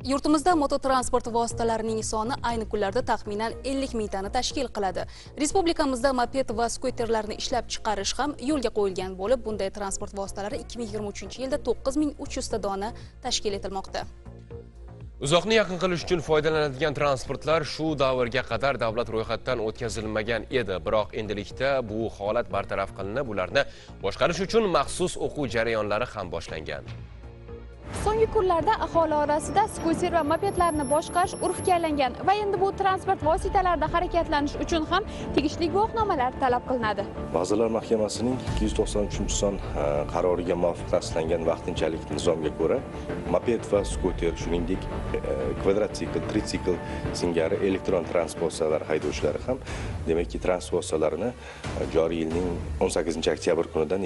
Yurtimizda mototransport vositalarining soni ayni kunlarda taxminan 50 mingtani tashkil qiladi. Respublikamizda moped va skuterlarni ishlab chiqarish ham yo'lga qo'yilgan bo'lib, bunday transport vositalari 2023-yilda 9300 ta dona tashkil etilmoqda. Uzoqni yaqin qilish uchun foydalanadigan transportlar shu davrga qadar davlat ro'yxatdan o'tkazilmagan edi. Biroq endilikda bu holat bartaraf qilinib, ularni boshqarish uchun maxsus o'quv jarayonlari ham boshlangan. So'nggi kunlarda aholi orasida skuter va mopedlarni boshqarish urfga aylangan va endi bu transport vositalarida harakatlanish uchun ham tegishli guvohnomalar talab qilinadi. Vazirlar Mahkamasining 293-son qaroriga muvofiq tasdiqlangan vaqtinchalik nizomga ko'ra, moped va skuter, shuningdek kvadrotsikl, tritsikl singari elektron transport vositalari haydovchilari ham demakki transport vositalarini joriy yilning 18-oktyabr kunidan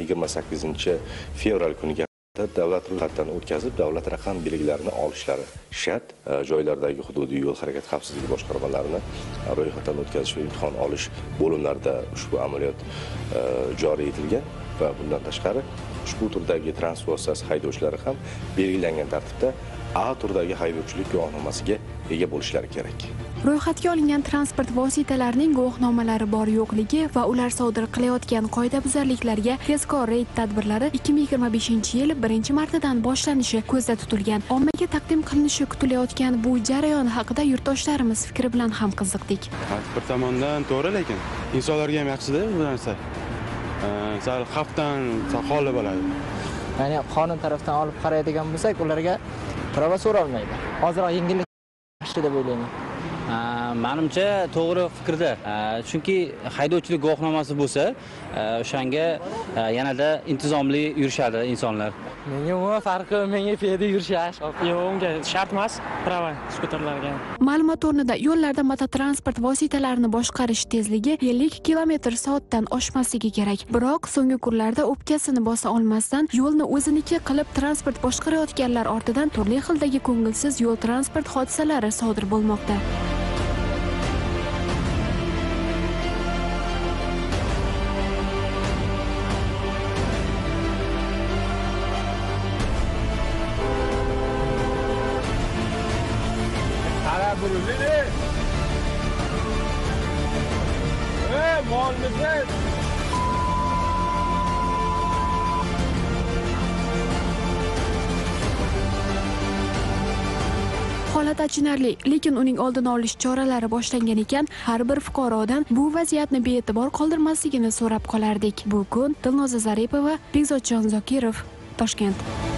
28-fevral kuniga davlat ro'yxatdan o'tkazib, davlat raqam belgilarini olishlari shart. Joylardagi hududiy yo'l harakati xavfsizligi boshqarmalarini ro'yxatdan o'tkazish va imtihon olish bo'limlarida ushbu amaliyot joriy etilgan va bundan tashqari ushbu turdagi transport vositasi haydovchilari ham belgilangan tartibda A turdagi haydovchilik guvohnomasiga ega bo'lishlari kerak. Ro'yxatga olingan transport vositalarining guvohnomalari bor yo'qligi va ular sodir qilayotgan qoidabuzarliklarga tezkor reyd tadbirlari 2025-yil 1-martadan boshlanishi ko'zda tutilgan. Ommaga taqdim qilinishi kutilayotgan bu jarayon haqida yurtdoshlarimiz fikri bilan ham qiziqdik. Bir tomondan to'g'ri, lekin insonlarga ham yaxshi-da bu narsa. Sal xavfdan xoli bo'ladi. Ya'ni qonun tarafdan olib qaraydigan bo'lsak, ularga prava so'ralmaydi. Hozirroq yengillik yaxshi deb o'ylayman. Menimcha to'g'ri fikrda. Chunki haydovchilik guvohnomasi bo'lsa, o'shanga yanada intizomli yurishadi insonlar. Menga umuman farqi, menga piyoda yurishash. Yo'q, unga shart emas, prava skuterlarga. Ma'lumot o'rnida yo'llarda mototransport vositalarini boshqarish tezligi 50 km/soatdan oshmasligi kerak. Biroq so'nggi kunlarda o'pkasini bosa olmasdan yo'lni o'ziniki qilib transport boshqarayotganlar ortidan turli xildagi ko'ngilsiz yo'l transport hodisalari sodir bo'lmoqda. Holat achinarli, lekin uning oldini olish choralari boshlangan ekan, har bir fuqarodan bu vaziyatni bee'tibor qoldirmasligini so'rab qolardik. Bu kun Dilnoza Zaripova, Bekzodjon Zokirov, Toshkent.